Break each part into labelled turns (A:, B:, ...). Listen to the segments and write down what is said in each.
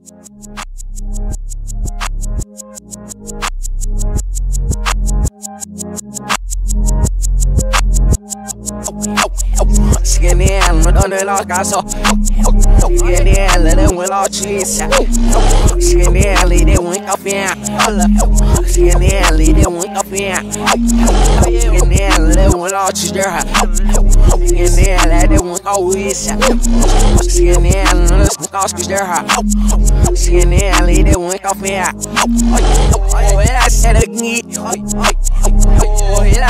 A: CNN donde la casa CNN le de un la chisa CNN le de un café CNN le de un café CNN le de un la chisa CNN le de un cawisa CNN le de casquera CNN le de un café oh era ser ni oh era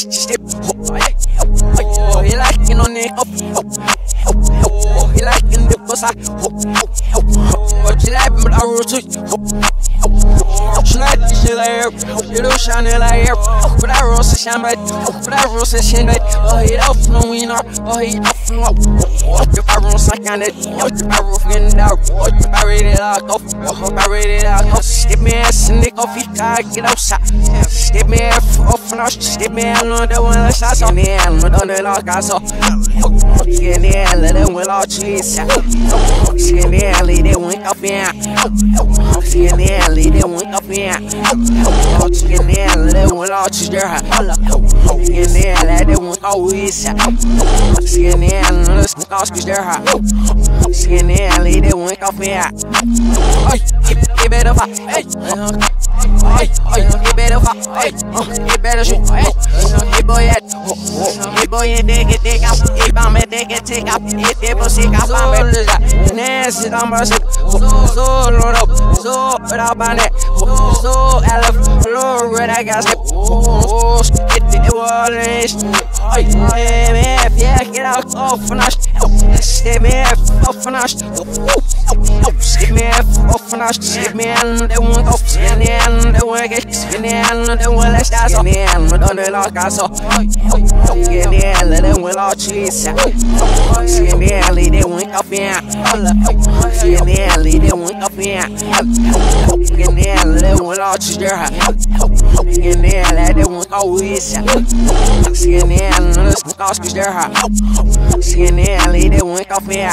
A: he like in on it he like in the bus what you like but I wrote to tonight she like you don't shine like but I wrote to shine right but I wrote to shine right oh he off no winner oh he off no if I wrote some kind of if I wrote in out if I read it out if I read it out skip me ass and nick off it get outside skip me off and skip me on the one shot on the end on the lock I saw CNN le de un la chisa CNN le de un café CNN le de un café CNN le de un la chisa CNN le de un cawisa CNN le de casquera CNN le de un café ay you better fuck ay you better fuck ay you better shoot ay hey boy and they get take out if I'm at they get take out if they will sick out I'm at nasty number so load up so without my neck so elef floor red I got skip it the wall ay yeah get out off and skip me off and skip me off and skip me and they won't off CNN they won't get CNN they won't let us CNN don't they lock us up CNN le de un la chisa CNN le de un café CNN le de un café CNN le de un la chisa CNN le de un cawisa CNN le de casquera CNN le de un café